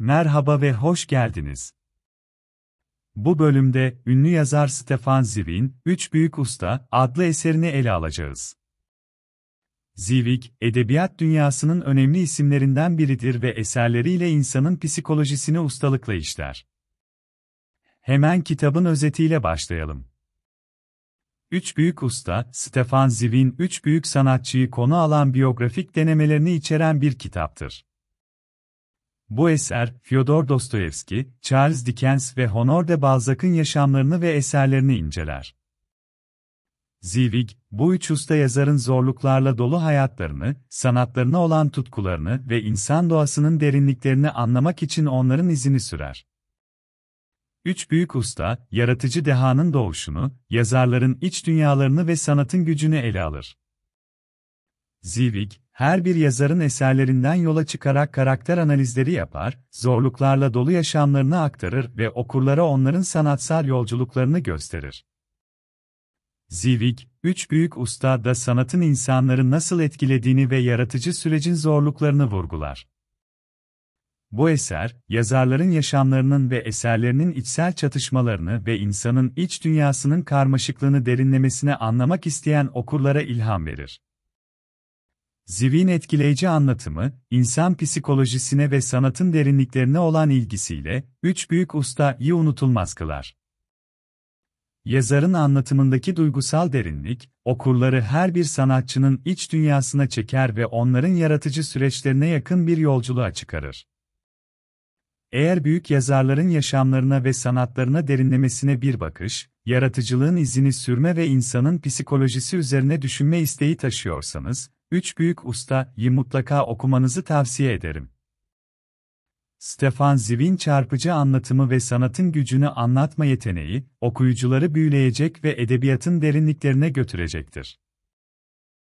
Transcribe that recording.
Merhaba ve hoş geldiniz. Bu bölümde ünlü yazar Stefan Zweig'in Üç Büyük Usta adlı eserini ele alacağız. Zweig, edebiyat dünyasının önemli isimlerinden biridir ve eserleriyle insanın psikolojisini ustalıkla işler. Hemen kitabın özetiyle başlayalım. Üç Büyük Usta, Stefan Zweig'in üç büyük sanatçıyı konu alan biyografik denemelerini içeren bir kitaptır. Bu eser, Fyodor Dostoyevski, Charles Dickens ve Honor de Balzac'ın yaşamlarını ve eserlerini inceler. Zweig, bu üç usta yazarın zorluklarla dolu hayatlarını, sanatlarına olan tutkularını ve insan doğasının derinliklerini anlamak için onların izini sürer. Üç büyük usta, yaratıcı dehanın doğuşunu, yazarların iç dünyalarını ve sanatın gücünü ele alır. Zweig, her bir yazarın eserlerinden yola çıkarak karakter analizleri yapar, zorluklarla dolu yaşamlarını aktarır ve okurlara onların sanatsal yolculuklarını gösterir. Zweig, Üç Büyük Usta da sanatın insanları nasıl etkilediğini ve yaratıcı sürecin zorluklarını vurgular. Bu eser, yazarların yaşamlarının ve eserlerinin içsel çatışmalarını ve insanın iç dünyasının karmaşıklığını derinlemesine anlamak isteyen okurlara ilham verir. Zweig'in etkileyici anlatımı, insan psikolojisine ve sanatın derinliklerine olan ilgisiyle, Üç Büyük Usta'yı unutulmaz kılar. Yazarın anlatımındaki duygusal derinlik, okurları her bir sanatçının iç dünyasına çeker ve onların yaratıcı süreçlerine yakın bir yolculuğa çıkarır. Eğer büyük yazarların yaşamlarına ve sanatlarına derinlemesine bir bakış, yaratıcılığın izini sürme ve insanın psikolojisi üzerine düşünme isteği taşıyorsanız, Üç Büyük Usta'yı mutlaka okumanızı tavsiye ederim. Stefan Zweig'in çarpıcı anlatımı ve sanatın gücünü anlatma yeteneği, okuyucuları büyüleyecek ve edebiyatın derinliklerine götürecektir.